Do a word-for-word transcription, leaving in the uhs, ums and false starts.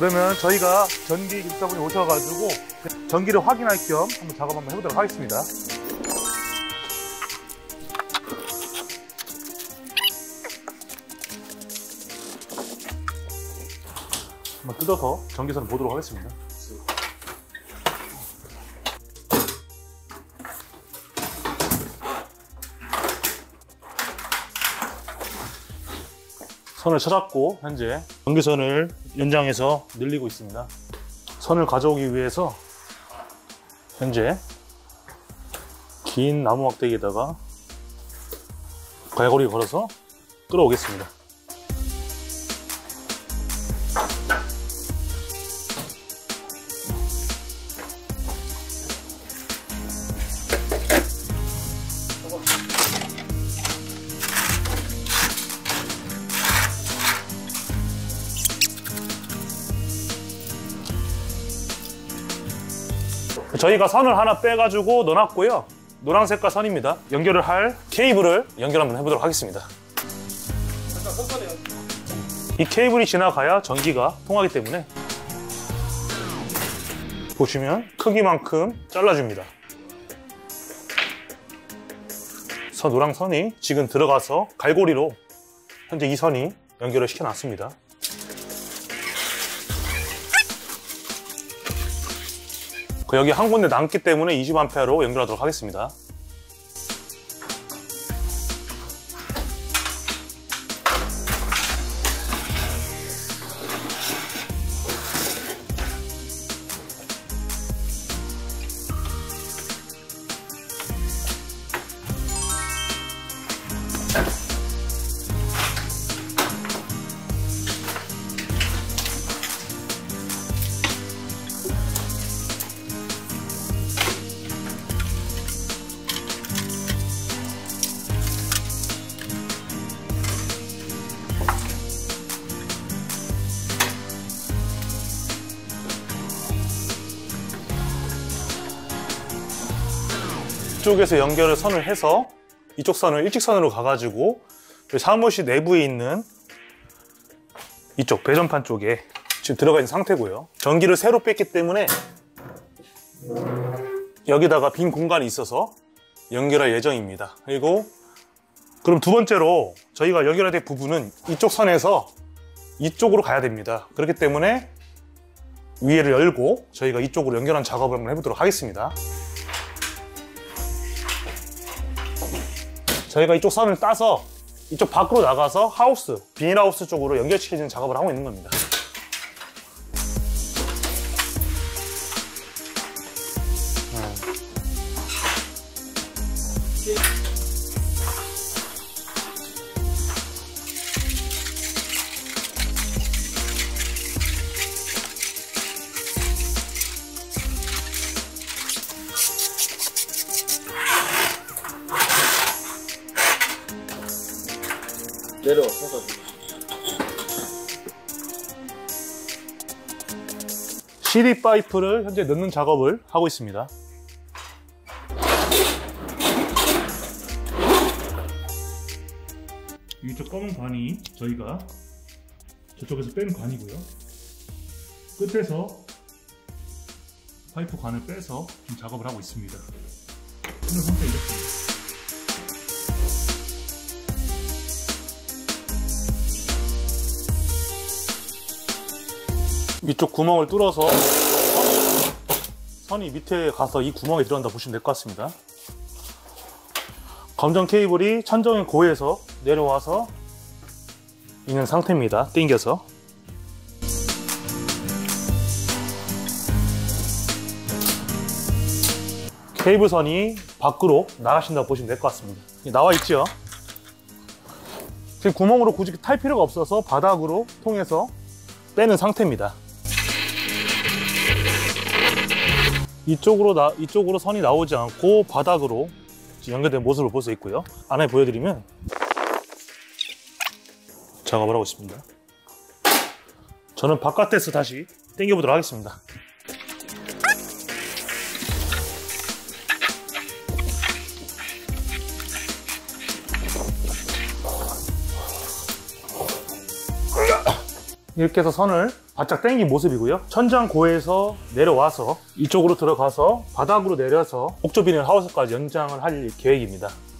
그러면 저희가 전기 기술사분이 오셔가지고 전기를 확인할 겸 한번 작업 한번 해보도록 하겠습니다. 한번 뜯어서 전기선을 보도록 하겠습니다. 선을 찾았고 현재 전기선을 연장해서 늘리고 있습니다. 선을 가져오기 위해서 현재 긴 나무 막대기에다가 갈고리 걸어서 끌어오겠습니다. 저희가 선을 하나 빼가지고 넣어놨고요. 노란색깔 선입니다. 연결을 할 케이블을 연결 한번 해보도록 하겠습니다. 이 케이블이 지나가야 전기가 통하기 때문에 보시면 크기만큼 잘라줍니다. 선 노란 선이 지금 들어가서 갈고리로 현재 이 선이 연결을 시켜놨습니다. 여기 한 군데 남기 때문에 이십 암페어로 연결하도록 하겠습니다. 이쪽에서 연결을 선을 해서 이쪽 선을 일직선으로 가가지고 사무실 내부에 있는 이쪽 배전판 쪽에 지금 들어가 있는 상태고요. 전기를 새로 뺐기 때문에 여기다가 빈 공간이 있어서 연결할 예정입니다. 그리고 그럼 두 번째로 저희가 연결해야 될 부분은 이쪽 선에서 이쪽으로 가야 됩니다. 그렇기 때문에 위에를 열고 저희가 이쪽으로 연결한 작업을 한번 해보도록 하겠습니다. 저희가 이쪽 선을 따서 이쪽 밖으로 나가서 하우스, 비닐하우스 쪽으로 연결시키는 작업을 하고 있는 겁니다. 내려와서 시리 파이프를 현재 넣는 작업을 하고 있습니다. 이쪽 검은 관이 저희가 저쪽에서 뺀 관이고요. 끝에서 파이프 관을 빼서 좀 작업을 하고 있습니다. 오늘 상태 이렇습니다. 이쪽 구멍을 뚫어서 선이 밑에 가서 이 구멍에 들어간다 보시면 될 것 같습니다. 검정 케이블이 천정의 고에서 내려와서 있는 상태입니다. 당겨서 케이블선이 밖으로 나가신다고 보시면 될 것 같습니다. 나와 있죠. 지금 구멍으로 굳이 탈 필요가 없어서 바닥으로 통해서 빼는 상태입니다. 이쪽으로 나, 이쪽으로 선이 나오지 않고 바닥으로 연결된 모습을 볼 수 있고요. 안에 보여드리면 작업을 하고 있습니다. 저는 바깥에서 다시 당겨보도록 하겠습니다. 이렇게 해서 선을 바짝 당긴 모습이고요. 천장고에서 내려와서 이쪽으로 들어가서 바닥으로 내려서 옥조비닐 하우스까지 연장을 할 계획입니다.